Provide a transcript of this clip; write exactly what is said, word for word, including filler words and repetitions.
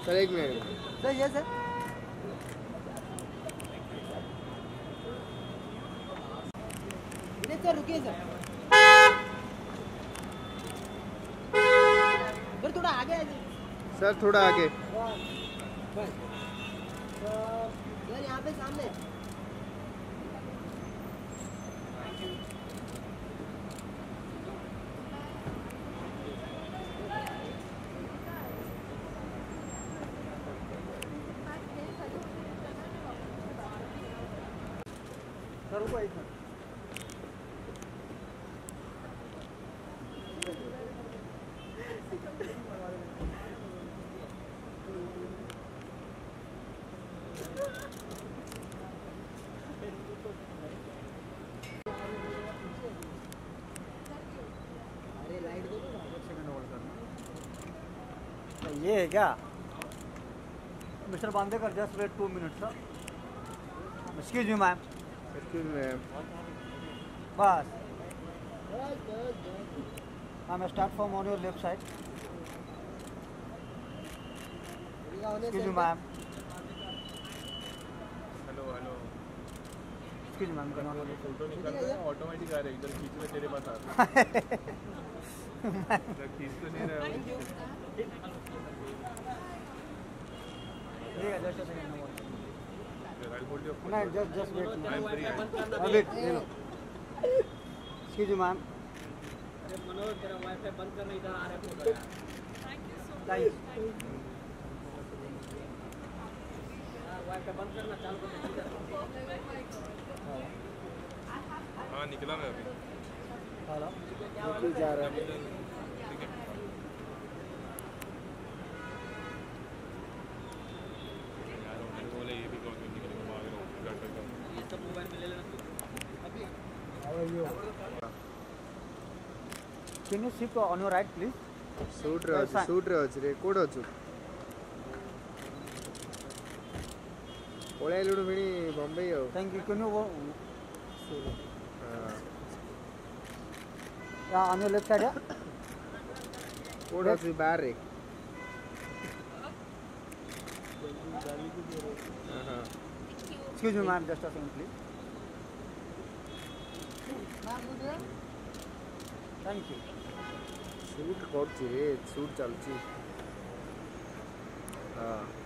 Sir एक minute sir ये sir sir रुकिए सर सर थोड़ा आगे आइए सर थोड़ा आगे सर यहाँ पे सामने सर रुको एक मिनट अरे लाइट दो तो एक सेकंड होल्ड करना ये है क्या mister Bandekar just wait two minutes sir excuse me ma'am excuse me बस ma'am start from on your left side excuse me ma'am hello hello excuse me ma'am photo निकाल रहा है ऑटोमेटिक आ रहा है इधर खींच ले तेरे पास आ रहा है इधर खींच तो नहीं रहा है ठीक है just a second I'll hold your phone. नहीं just just wait I'm free. Wait ये लो एक्सक्यूज मी मैम अरे मनोज तेरा वाईफाई बंद करना इधर आ रहा है थैंक यू वाईफाई बंद करना चालू कर दे हाँ निकला मैं अभी हेलो क्यों जा रहा है ठीक है यार मेरे को बोले ये भी कॉल करने के लिए भाग रहा हूँ घर तक ये सब मोबाइल में ले लेना तू अभी how are you can you sit on your right please shoot रे अछि सूट रे अछि रे कोड अछु पळे लुडु फिणी बॉम्बे हो थैंक यू कैन यू वो हां या ऑन योर लेफ्ट साइड है कोड अछि बाहर रे हां excuse me ma'am just a second please thank you shoot करछि रे सूट चलछि हां